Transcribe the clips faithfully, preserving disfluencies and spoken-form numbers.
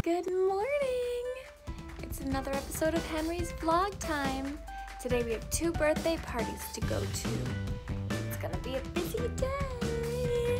Good morning! It's another episode of Henry's Vlog Time. Today we have two birthday parties to go to. It's gonna be a busy day.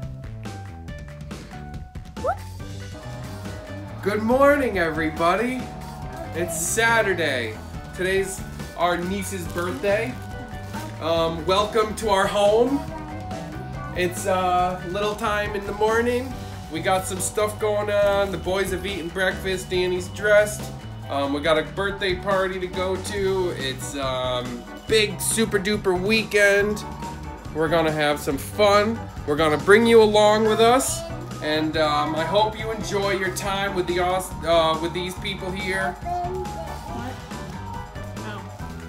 Whoop. Good morning, everybody. It's Saturday. Today's our niece's birthday. Um, welcome to our home. It's uh, little time in the morning. We got some stuff going on. The boys have eaten breakfast. Danny's dressed. Um, we got a birthday party to go to. It's um, big, super duper weekend. We're gonna have some fun. We're gonna bring you along with us, and um, I hope you enjoy your time with the uh, with these people here. What? Oh.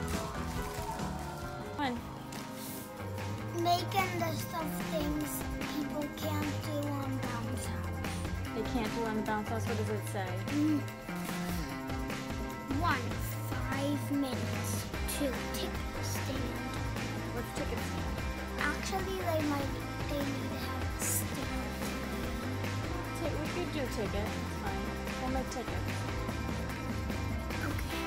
Fun. Making the stuff things people can't do on bounce house. They can't do on the bounce house. What does it say? Mm. One, five minutes. Two, ticket stand. What's ticket stand? Actually, they might they need to have a stand. T- we could do ticket. It's fine. We'll make ticket. Okay.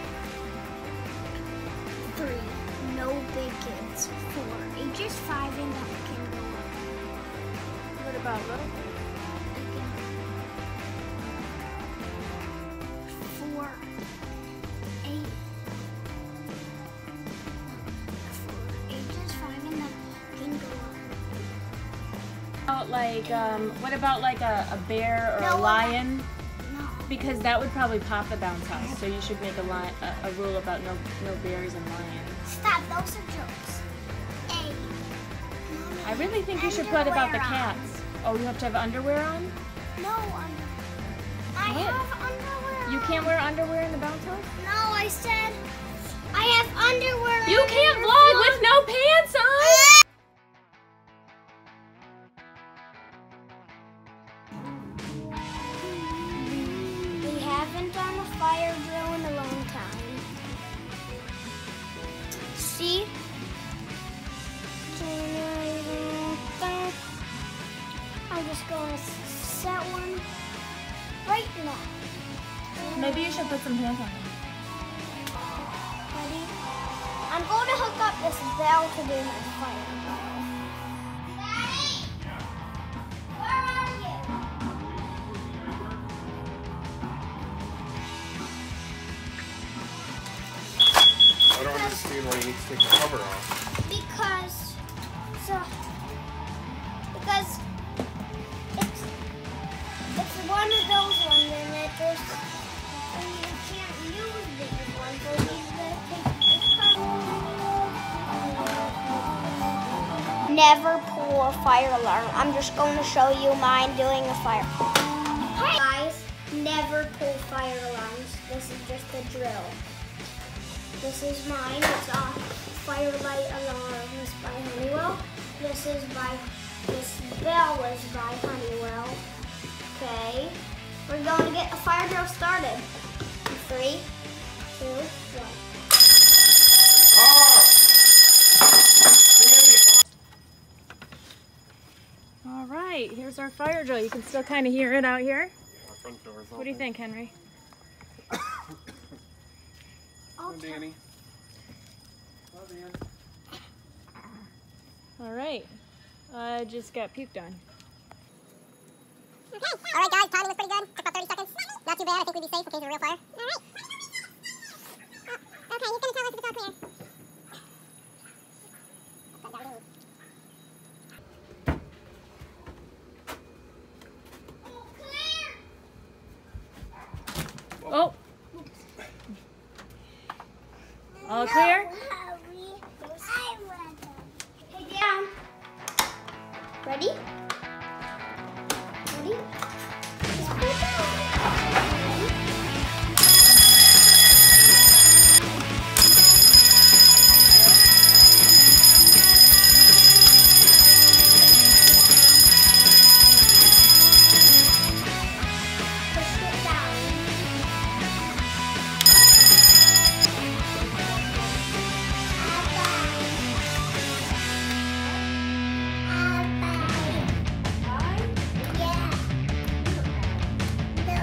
Three, no big kids. Four, ages five and up can go up. What about little kids? Four, eight. Four, ages five and up can go up. About like, um, what about like a, a bear or No, a lion? No. Because that would probably pop the bounce house. So you should make a, li- a, a rule about no no bears and lions. Stop, those are jokes. A. I really think you should put about the Underwear on. cats. Oh, you have to have underwear on? No underwear. I What? have underwear. You can't wear underwear in the bounce house? No, I said I have underwear. You on can't the vlog floor. with no pants on! We haven't done a fire drill in a long time. See? I'm just going to set one right now. Maybe you should put some pants on. Ready? I'm going to hook up this bell to do my fire drill. Daddy! Where are you? I don't understand why you need to take the cover off. Because, so, because it's, it's one of those ones and it just, and you can't use these ones, so these that take the cover. Never pull a fire alarm. I'm just going to show you mine doing a fire. Hey guys, never pull fire alarms. This is just a drill. This is mine. It's a Firelight Alarms by Honeywell. This is by, this bell is by Honeywell. Okay. We're going to get a fire drill started. Three, two, one. All right, here's our fire drill. You can still kind of hear it out here. Our front door's What do you think, Henry? I'll Danny. All right. I just got puked on. Okay. All right, guys. Timing was pretty good. Took about thirty seconds. Not too bad. I think we'd be safe in case of a real fire. All right. Uh, okay, he's gonna tell us if it's all clear. Oh. All clear? Hey, down. Ready? Ready? Just put it down. Ready? Push it down. Yeah.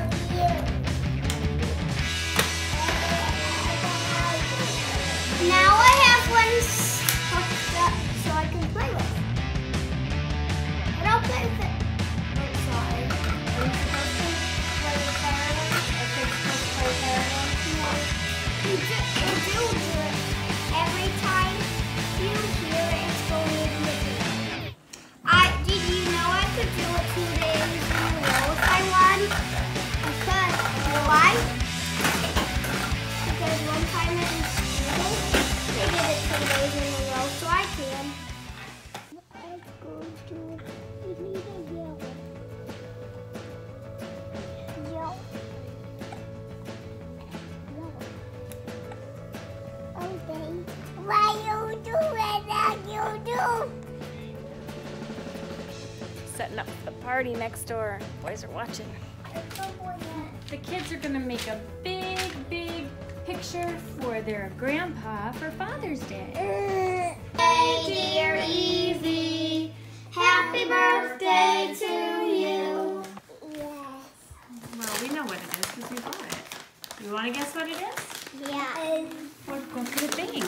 setting up the party next door. Boys are watching. The kids are gonna make a big, big picture for their grandpa for Father's Day. Hey, dear Evie, happy birthday to you. Yes. Well, we know what it is because we bought it. You want to guess what it is? Yeah. Well, go for the thing.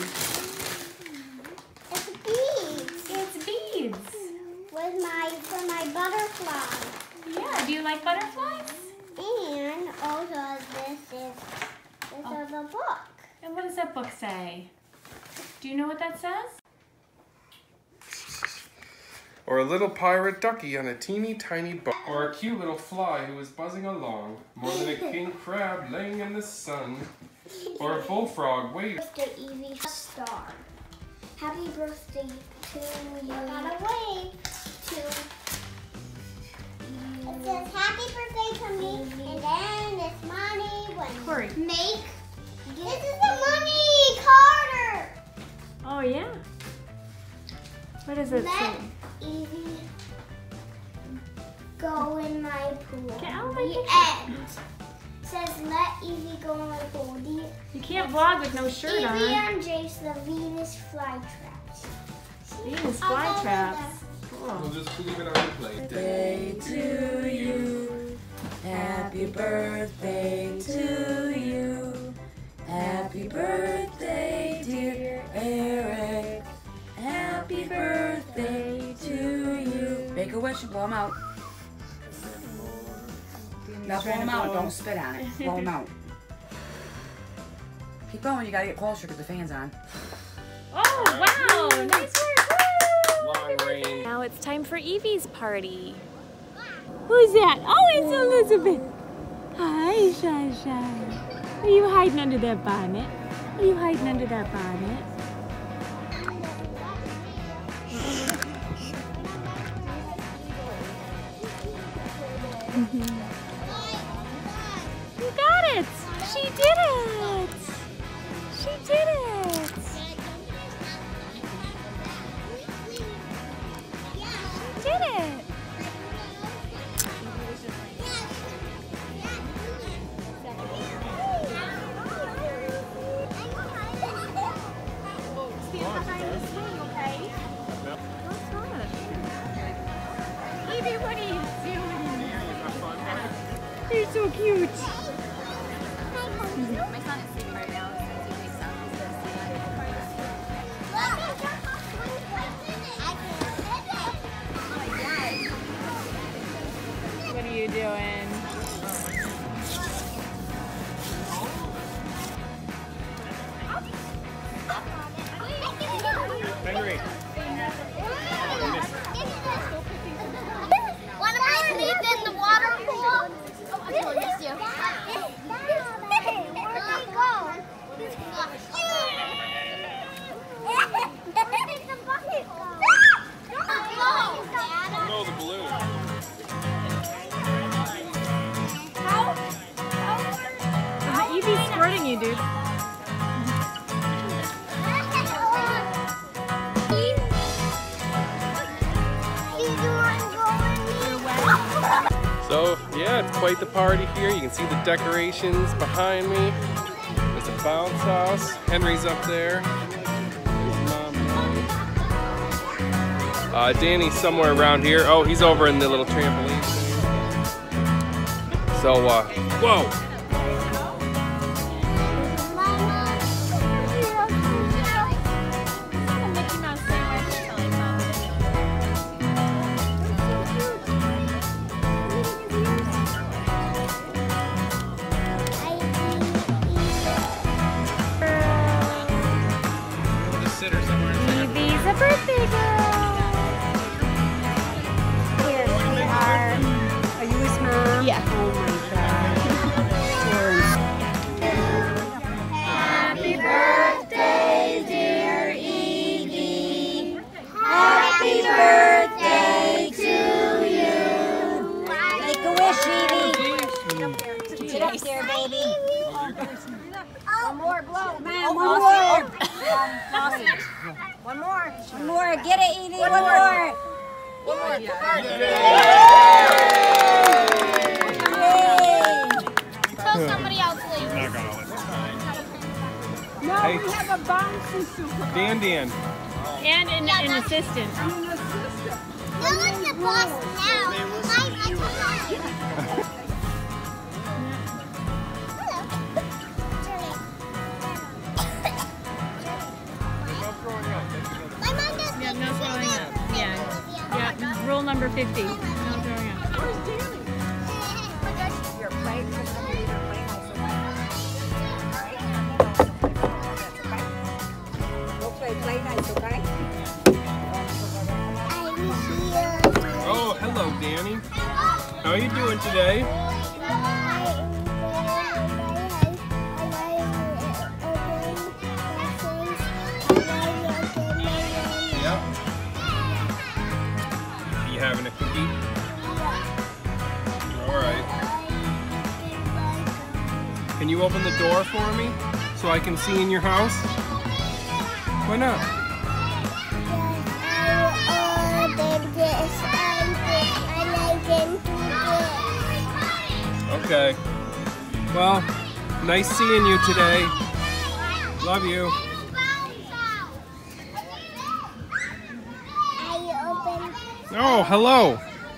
It's beads. It's beads. With my for my butterfly. Yeah. Do you like butterflies? And also this is this Oh. is a book. And what does that book say? Do you know what that says? Or a little pirate ducky on a teeny tiny boat. Or a cute little fly who is buzzing along. More than a king crab laying in the sun. Or a bullfrog waiting. Birthday, Evie. Star. Happy birthday to you. I gotta wait to. It says happy birthday to me, and then it's money when Corey. make. This is the money, Carter. Oh yeah. What does it Let say? Evie go in my pool. Get out of my the picture. end. Says let Evie go in my pool. The, You can't vlog with no shirt Evie on. and Jace, the Venus flytraps. Venus I'll go with flytraps. We'll Cool. just leave it on the plate. Birthday to you. Happy birthday to you. Happy birthday, dear Eric. Happy birthday to you. Make a wish and blow him out. Now blow him out. Don't spit on it. Blow him out. Keep going. You gotta get closer because the fan's on. Oh wow! Nice work! Woo! Long range. Now it's time for Evie's party. Who's that? Oh, it's Elizabeth. Hi, Shasha. Are you hiding under that bonnet? Are you hiding under that bonnet? You got it! She did it! She did it! She did it! Evie, what are you doing? You're so cute. My son is sleeping right now. He wakes up. He's gonna see What are you doing? Henry. Wanna play sleep in the water pool? Oh, I totally missed you. Where did he go? Where did the bucket go? No, the balloon. Evie's squirting you, dude. So, yeah, it's quite the party here. You can see the decorations behind me. There's a bounce house. Henry's up there. There's Mom. Uh, Danny's somewhere around here. Oh, he's over in the little trampoline thing. So, uh, whoa! Evie's a birthday girl. Here we are. Are you his mom? Yeah. Oh my god. Tell somebody else leave. No, Hey. we have a bouncy supervisor. Dan Dan. And an, an assistant. An assistant. No one's the boss now. I'm a My mom does Yeah, no throwing up. Yeah. Yeah. Rule number fifty. No throwing up. Where's Danny? Your plate, because I'm going to leave your plate nice, okay? Go play play nice, okay? Oh, hello, Danny. How are you doing today? Yep. You having a cookie? All right. Can you open the door for me so I can see in your house? Why not? Okay. Well, nice seeing you today. Love you. Oh, hello.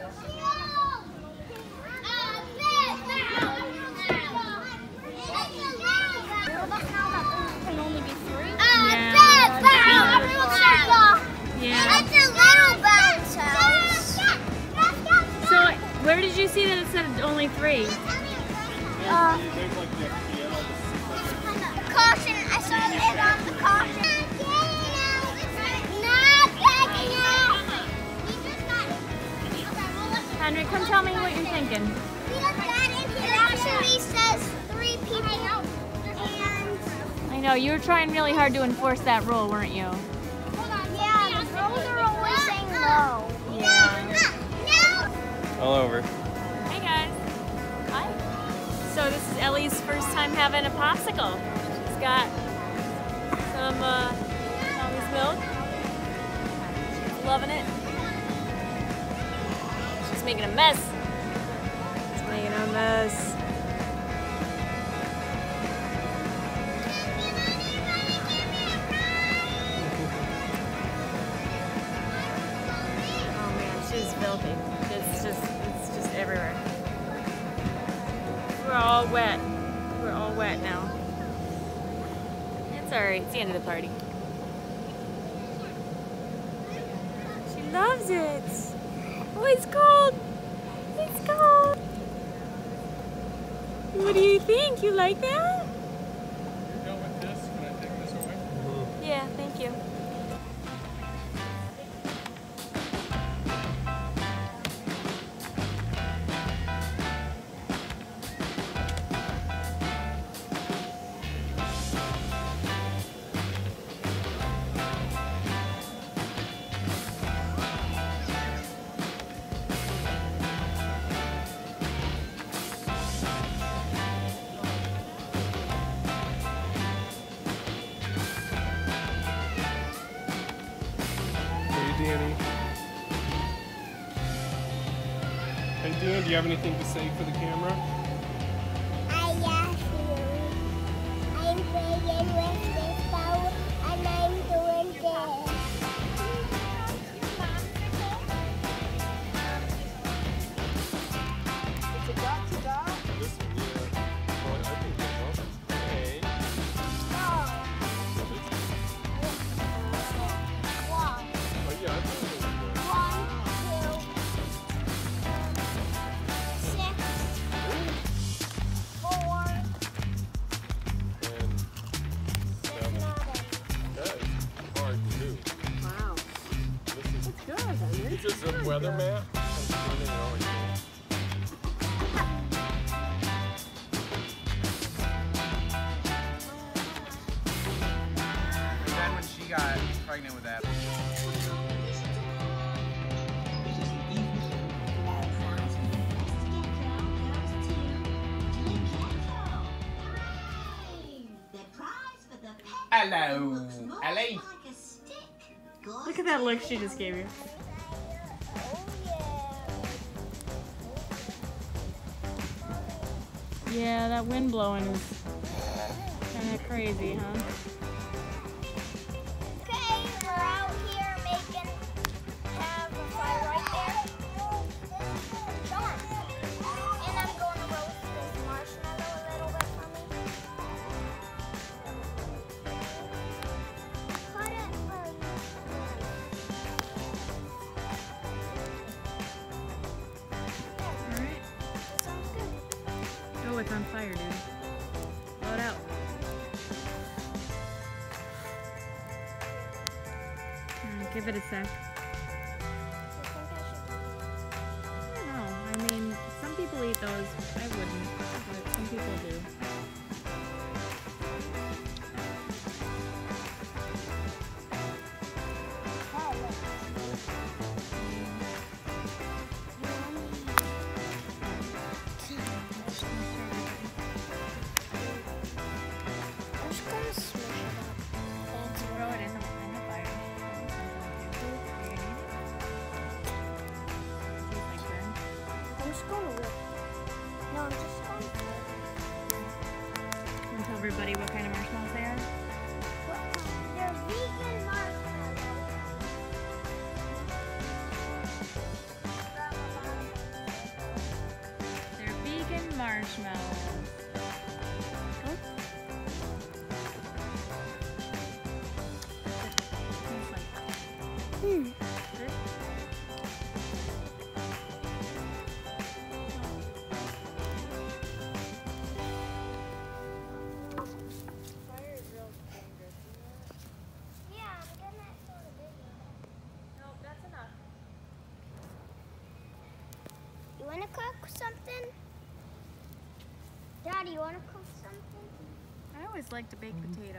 Yeah. It's a little bounce house. So, where did you see that it said only three? Uh, caution, I saw it on the caution. Not getting out. Henry, come tell me what you're thinking. It actually says three people. And I know, you were trying really hard to enforce that rule, weren't you? yeah, the girls are always saying no. Yeah. All over. Hey guys. Hi. So this is Ellie's first time having a popsicle. She's got some uh, Tommy's milk. She's loving it. She's making a mess. She's making a mess. Oh man, she's filthy. It's just, it's just everywhere. We're all wet. We're all wet now. It's alright, it's the end of the party. She loves it. Oh, it's cold. It's cold. What do you think? You like that? You're done with this? Can I take this away? Yeah, thank you. Hey, Danny. Hey, Dan, do you have anything to say for the camera? I love you. I'm playing with this ball and I'm doing this. It's a dot to dot. This one, yeah. Well, I think that's awesome. Hey. One, Oh, yeah, I think that's good. one, two, six, four, And seven. that is hard to do. Wow. This is Good, Henry. Is this a weather map? I'm turning it on again. And then when she got pregnant with Abby. Hello, Ellie. Look at that look she just gave you. Oh yeah. Yeah, that wind blowing is kind of crazy, huh? Okay, we're out here making, have a fire right there. Show 'em. And I'm going to roast this marshmallow a little bit for me. Cut it first. Alright. That sounds good. Oh, it's on fire, dude. Blow it out. Alright, give it a sec. I don't know. I mean, some people eat those. I wouldn't, but some people do. I'm just gonna smush it up. That's Throw it in the, in the fire. I'm just gonna whip. No, I'm just gonna And tell everybody what kind of marshmallows they are. They're vegan marshmallows. They're vegan marshmallows. Tastes like Hmm. this. Yeah, I'm gonna sort of big one. No, that's enough. You wanna cook something? Daddy, you wanna cook something? I always liked a baked potato.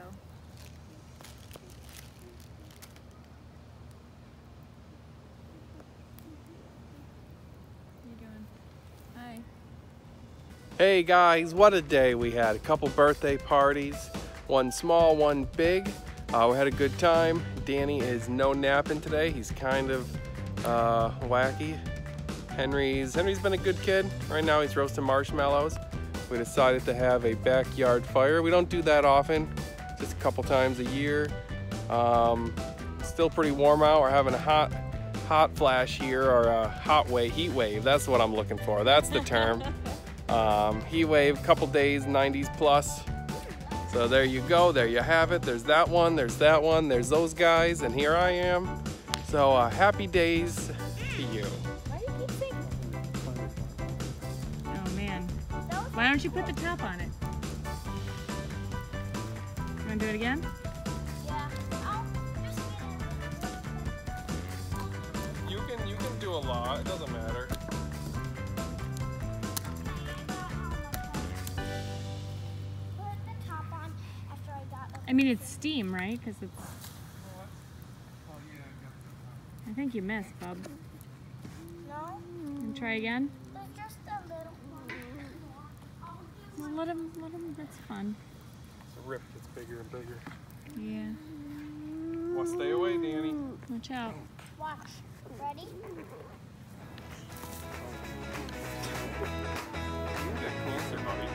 What are you doing? Hi. Hey guys, what a day we had. A couple birthday parties, one small, one big. Uh, we had a good time. Danny is no napping today. He's kind of uh, wacky. Henry's Henry's been a good kid. Right now he's roasting marshmallows. We decided to have a backyard fire. We don't do that often, just a couple times a year. Um, still pretty warm out. We're having a hot, hot flash here, or a hot wave, heat wave. That's what I'm looking for. That's the term. Um, heat wave, couple days, nineties plus. So there you go. There you have it. There's that one. There's that one. There's those guys, and here I am. So uh, happy days to you. Why do you keep saying Oh man. those? Why don't you put the top on it? You wanna do it again? Yeah. Oh, just get You can you can do a lot. It doesn't matter. Put the top on after I got the I mean, it's steam, right? Because it's. I think you missed, bub. No, And try again. there's just a little one. Well, let him. Let him. That's fun. The rip gets bigger and bigger. Yeah. Well, stay away, Danny. Watch out. Watch. Ready? You got cancer, buddy.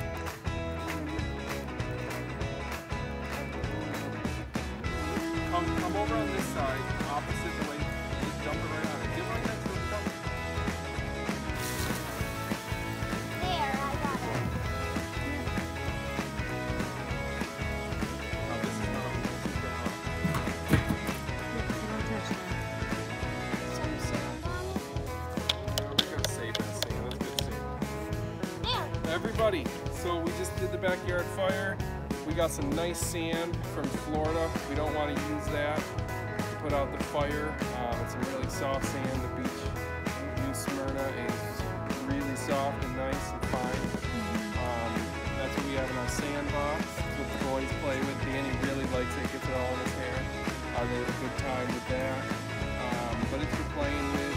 Come, come over on this side, opposite the way. Just dump it right on it. Get right next to the dump. There, I got it. Oh, this is not. Don't touch that. Some sand on it. We're gonna save that sand. That's good sand. There. Everybody, so we just did the backyard fire. We got some nice sand from Florida. We don't want to use that to put out the fire. Uh, it's some really soft sand. The beach, New Smyrna, is really soft and nice and fine. Um, that's what we have in our sandbox. That's what the boys play with. Danny really likes it, gets it all in his hair. Uh, they have a good time with that. Um, but it's for playing with.